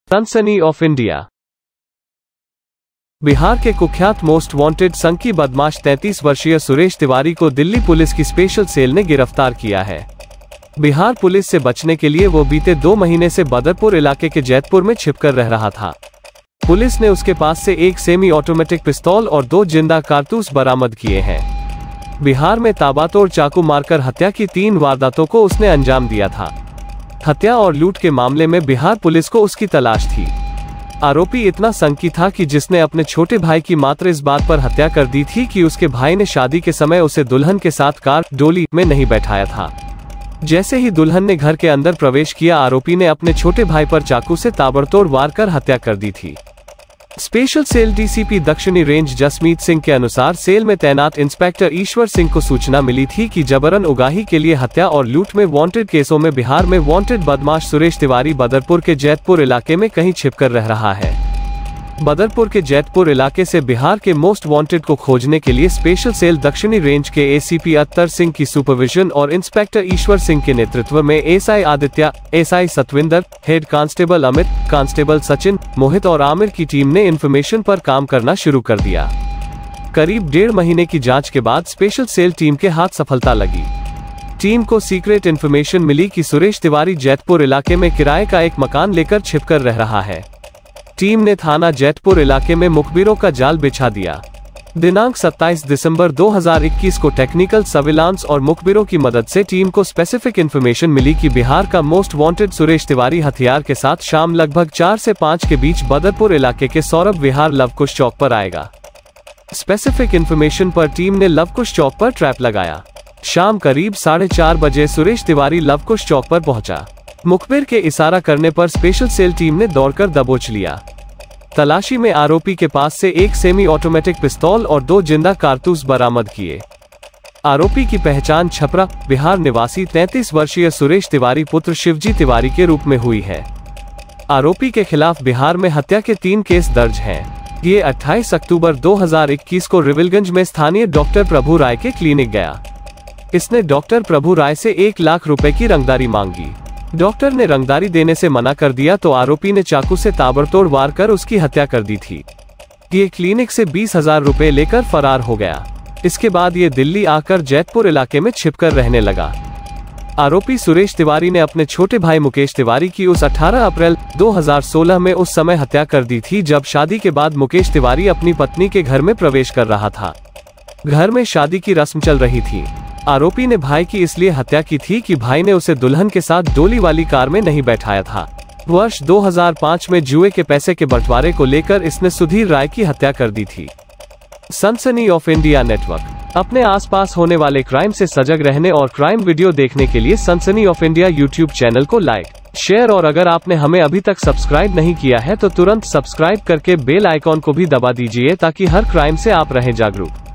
सनसनी of India. Bihar के कुख्यात मोस्ट वांटेड संकी बदमाश 33 वर्षीय सुरेश तिवारी को दिल्ली पुलिस की स्पेशल सेल ने गिरफ्तार किया है। बिहार पुलिस से बचने के लिए वो बीते 2 महीने से बदरपुर इलाके के जैतपुर में छिपकर रह रहा था। पुलिस ने उसके पास से एक सेमी ऑटोमेटिक पिस्तौल और 2 जिंदा कारतूस बरामद किए हैं। बिहार में ताबड़तोड़ चाकू मारकर हत्या की 3 वारदातों को उसने अंजाम दिया था। हत्या और लूट के मामले में बिहार पुलिस को उसकी तलाश थी। आरोपी इतना संकी था कि जिसने अपने छोटे भाई की मात्र इस बात पर हत्या कर दी थी कि उसके भाई ने शादी के समय उसे दुल्हन के साथ कार डोली में नहीं बैठाया था। जैसे ही दुल्हन ने घर के अंदर प्रवेश किया, आरोपी ने अपने छोटे भाई पर चाकू से ताबड़तोड़ वार कर हत्या कर दी थी। स्पेशल सेल डीसीपी दक्षिणी रेंज जसमीत सिंह के अनुसार सेल में तैनात इंस्पेक्टर ईश्वर सिंह को सूचना मिली थी कि जबरन उगाही के लिए हत्या और लूट में वांटेड केसों में बिहार में वांटेड बदमाश सुरेश तिवारी बदरपुर के जैतपुर इलाके में कहीं छिपकर रह रहा है। बदरपुर के जैतपुर इलाके से बिहार के मोस्ट वांटेड को खोजने के लिए स्पेशल सेल दक्षिणी रेंज के एसीपी अत्तर सिंह की सुपरविजन और इंस्पेक्टर ईश्वर सिंह के नेतृत्व में SI Aditya, SI Satvinder, head constable Amit, constable Sachin, Mohit और आमिर की टीम ने इन्फॉर्मेशन पर काम करना शुरू कर दिया। करीब 1.5 महीने की जांच के बाद स्पेशल सेल टीम के हाथ सफलता लगी। टीम को सीक्रेट इन्फॉर्मेशन मिली कि सुरेश तिवारी जैतपुर इलाके में किराए का एक मकान लेकर छिपकर रह रहा है। टीम ने थाना जैतपुर इलाके में मुखबिरों का जाल बिछा दिया। दिनांक 27 दिसंबर 2021 को टेक्निकल सर्विलांस और मुखबिरों की मदद से टीम को स्पेसिफिक इन्फॉर्मेशन मिली कि बिहार का मोस्ट वांटेड सुरेश तिवारी हथियार के साथ शाम लगभग 4 से 5 के बीच बदरपुर इलाके के सौरभ विहार लवकुश चौक पर आएगा। स्पेसिफिक इन्फॉर्मेशन पर टीम ने लवकुश चौक पर ट्रैप लगाया। शाम करीब 4:30 बजे सुरेश तिवारी लवकुश चौक पर पहुंचा। मुखबिर के इशारा करने पर स्पेशल सेल टीम ने दौड़कर दबोच लिया। तलाशी में आरोपी के पास से एक सेमी ऑटोमेटिक पिस्तौल और 2 जिंदा कारतूस बरामद किए। आरोपी की पहचान छपरा बिहार निवासी 33 वर्षीय सुरेश तिवारी पुत्र शिवजी तिवारी के रूप में हुई है। आरोपी के खिलाफ बिहार में हत्या के 3 केस दर्ज हैं। ये 28 अक्टूबर 2021 को रिविलगंज में स्थानीय डॉक्टर प्रभु राय के क्लिनिक गया। इसने डॉक्टर प्रभु राय से 1 लाख रुपए की रंगदारी मांगी। डॉक्टर ने रंगदारी देने से मना कर दिया तो आरोपी ने चाकू से ताबड़तोड़ वार कर उसकी हत्या कर दी थी। ये क्लिनिक से 20,000 रुपए लेकर फरार हो गया। इसके बाद ये दिल्ली आकर जैतपुर इलाके में छिपकर रहने लगा। आरोपी सुरेश तिवारी ने अपने छोटे भाई मुकेश तिवारी की उस 18 अप्रैल 2016 में उस समय हत्या कर दी थी जब शादी के बाद मुकेश तिवारी अपनी पत्नी के घर में प्रवेश कर रहा था। घर में शादी की रस्म चल रही थी। आरोपी ने भाई की इसलिए हत्या की थी कि भाई ने उसे दुल्हन के साथ डोली वाली कार में नहीं बैठाया था। वर्ष 2005 में जुए के पैसे के बंटवारे को लेकर इसने सुधीर राय की हत्या कर दी थी। सनसनी ऑफ इंडिया नेटवर्क। अपने आसपास होने वाले क्राइम से सजग रहने और क्राइम वीडियो देखने के लिए Sansani of India YouTube channel को लाइक, शेयर और अगर आपने हमें अभी तक सब्सक्राइब नहीं किया है तो तुरंत सब्सक्राइब करके बेल आइकॉन को भी दबा दीजिए ताकि हर क्राइम से आप रहें जागरूक।